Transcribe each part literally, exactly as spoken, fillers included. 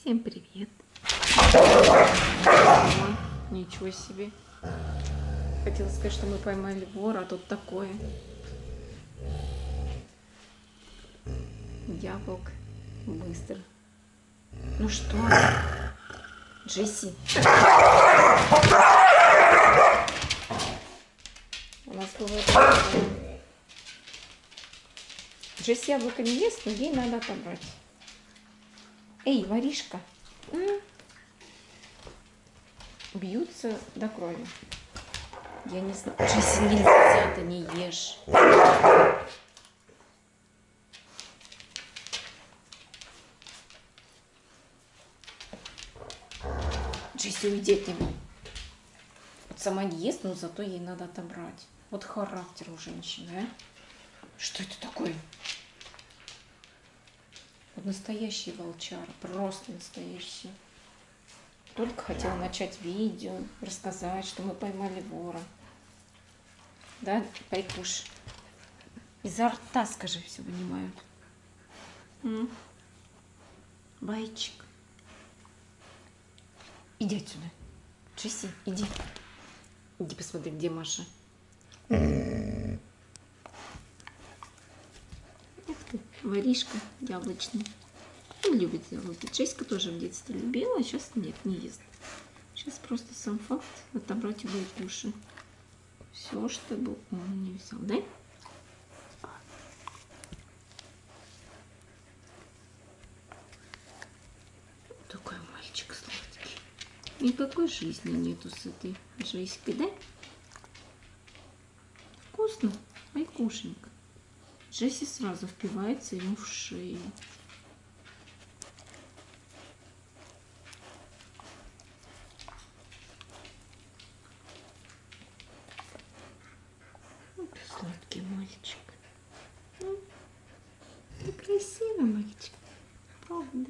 Всем привет. О, ничего себе. Хотела сказать, что мы поймали вора, а тут такое. Яблок. Быстро. Ну что? Джесси. У нас бывает такое. Джесси яблоко не ест, но ей надо отобрать. Эй, воришка. М? Бьются до крови. Я не знаю. Джесси, нельзя, ты не ешь. Джесси, уйди от него. Вот сама не ест, но зато ей надо отобрать. Вот характер у женщины, а? Что это такое? Вот настоящий волчара, просто настоящий. Только хотела начать видео, рассказать, что мы поймали вора. Да, Пайкуш? Изо рта, скажи, все вынимают. М? Байчик. Иди отсюда. Джесси, иди. Иди посмотри, где Маша. Эх ты, воришка яблочный. Он любит яблоки. Джессика тоже в детстве любила, а сейчас нет, не ест. Сейчас просто сам факт отобрать у Байкуши все, чтобы он не взял, да? Такой мальчик сладкий. Никакой жизни нету с этой Джессикой, да? Вкусно? Байкушенька. Джесси сразу впивается ему в шею. Вот сладкий мальчик. Ну, ты красивый мальчик. Правда?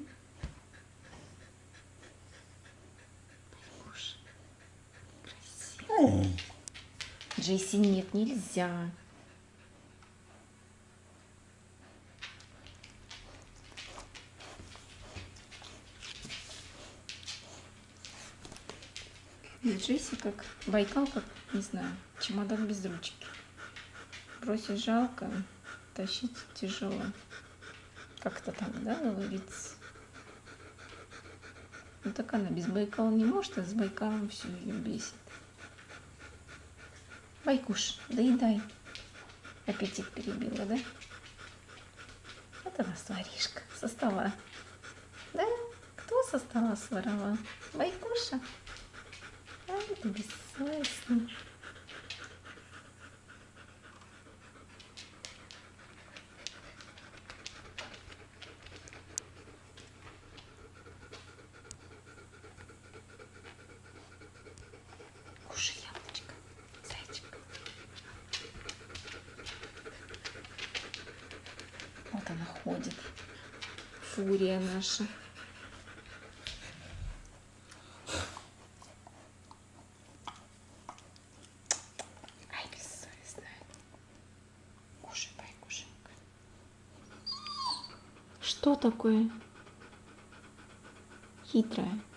Байкуша. Красивый. Джесси, нет, нельзя. Джесси как Байкал, как, не знаю, чемодан без ручки. Бросить жалко, тащить тяжело. Как-то так, да, говорится? Ну так она без Байкала не может, а с Байкалом все ее бесит. Байкуш, доедай. Аппетит перебила, да? Это у нас воришка со стола. Да? Кто со стола своровал? Байкуша? А, это бессовестно. Кушай яблочко, зайчик. Вот она ходит. Фурия наша. Ай, бессовестная. Кушай, Байкушенька. Что такое? Хитрая.